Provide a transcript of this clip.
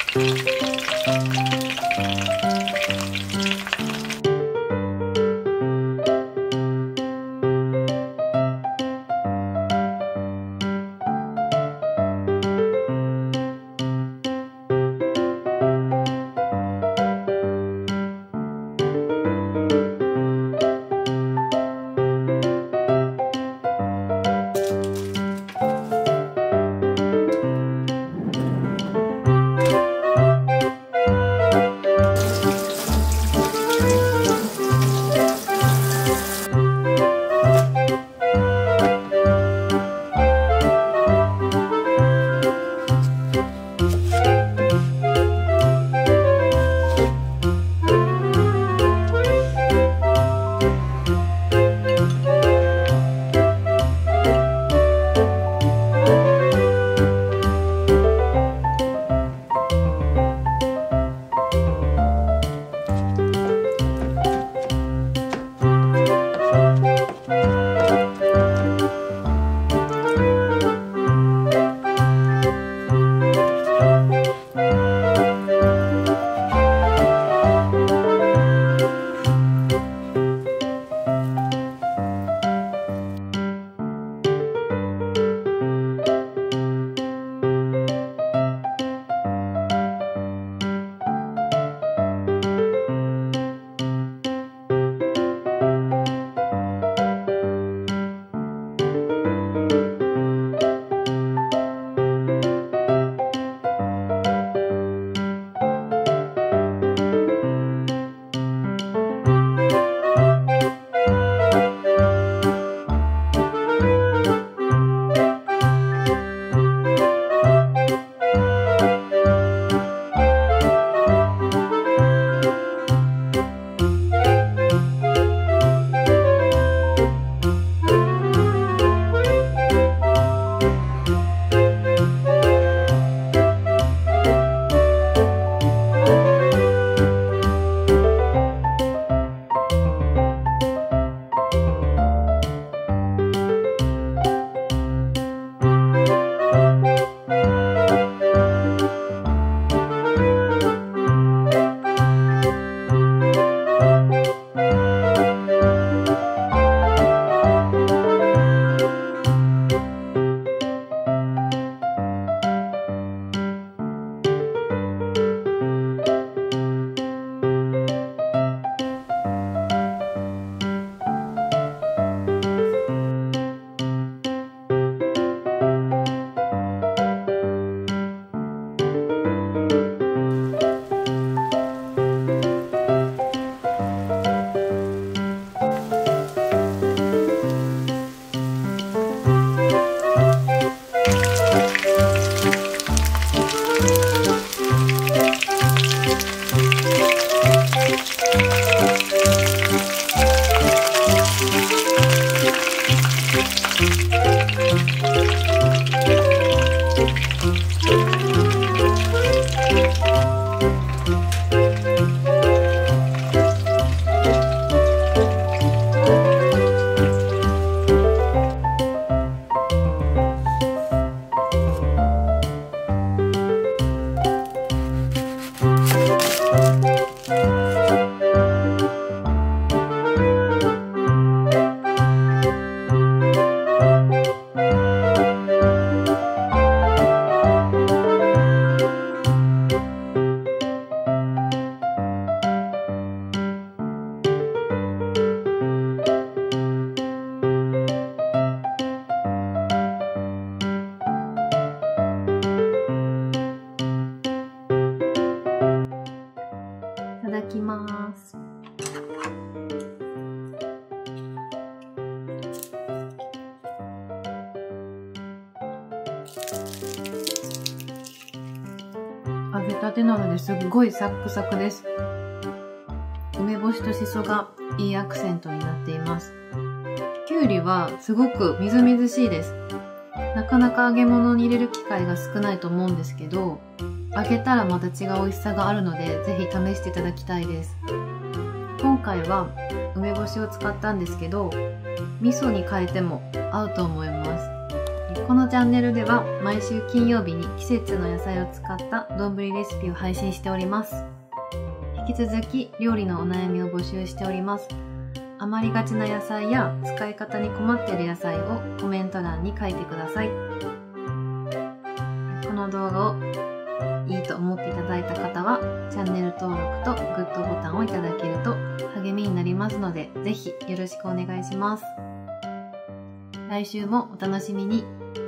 きます。揚げたてなのですっごいサックサクです。梅干しとしそがいいアクセントになっています。きゅうりはすごくみずみずしいです。なかなか揚げ物に入れる機会が少ないと思うんですけど、揚げたらまた違う美味しさがあるので、ぜひ試していただきたいです。今回は梅干しを使ったんですけど、味噌に変えても合うと思います。 このチャンネルでは毎週金曜日に季節の野菜を使った丼レシピを配信しております。引き続き料理のお悩みを募集しております。余りがちな野菜や使い方に困っている野菜をコメント欄に書いてください。この動画をいいと思っていただいた方はチャンネル登録とグッドボタンをいただけると励みになりますので、ぜひよろしくお願いします。来週もお楽しみに。